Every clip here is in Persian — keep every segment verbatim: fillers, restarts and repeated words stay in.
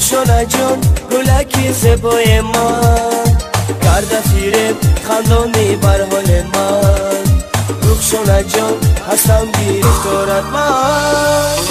روخشانه جان گلکی زبای من کرده فیرم خندانی بر حال من روخشانه جان هستم گرفتارت من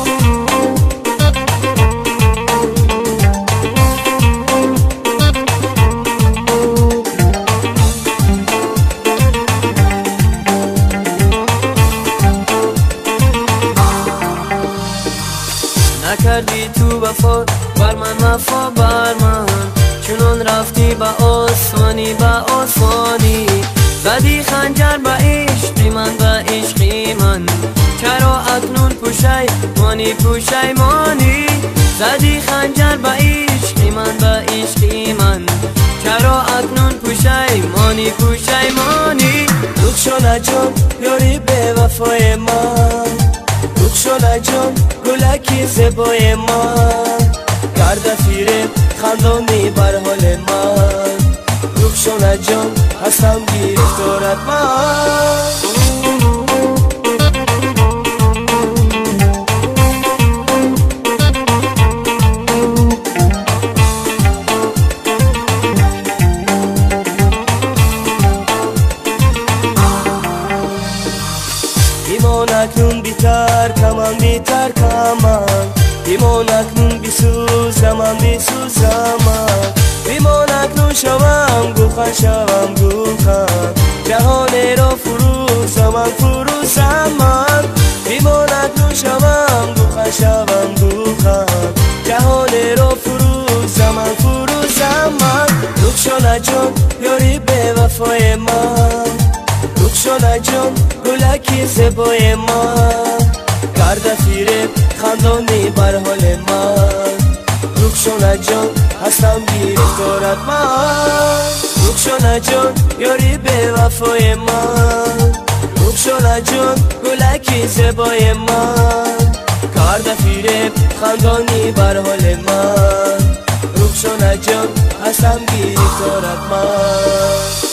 نکردی تو وفا بر من وفا بر من چنان رفتی با آسانی با آسانی زدی خنجر با عشقی من با عشقی من چرا اکنون پشیمانی پشیمانی زدی خنجر با عشقی من با عشقی من چرا اکنون پشیمانی پشیمانی روخشانه جان یاری به وفای من روخشانه جان گلکی زبای من کرده فیرم خندانی بر حال من روخشانه جان هستم گرفتارت من ایمان اکنون بیتر کمان بیتر کمان ایمان اکنون بیسوزم من بیسوزم من ایمان اکنون شوم گوخن شوم گوخن جهان را فروزم من فروزم من ایمان اکنون شوم گوخن شوم گوخن جهان را فروزم من فروزم من روخشانه جان یاری به وفای من روخشانه جان گلکی زبای من کرده فیرم خندانی بر حال من روخشانه جان هستم گرفتارت من روخشانه جان یاری به وفای من روخشانه جان گلکی زبای من کرده فیرم خندانی بر حال من روخشانه جان هستم گرفتارت من